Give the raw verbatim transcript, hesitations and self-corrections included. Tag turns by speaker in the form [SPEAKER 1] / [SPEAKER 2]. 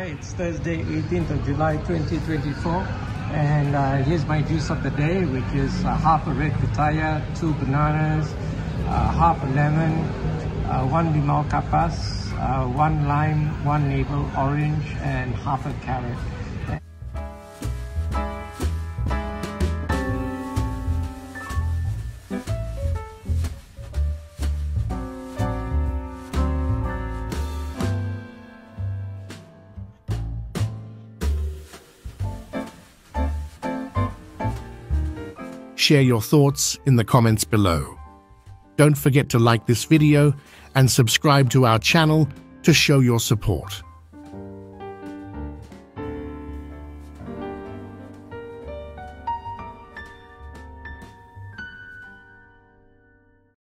[SPEAKER 1] It's Thursday, eighteenth of July twenty twenty-four, and uh, here's my juice of the day, which is uh, half a red pitaya, two bananas, uh, half a lemon, uh, one limau kapas, uh, one lime, one navel orange, and half a carrot.
[SPEAKER 2] Share your thoughts in the comments below. Don't forget to like this video and subscribe to our channel to show your support.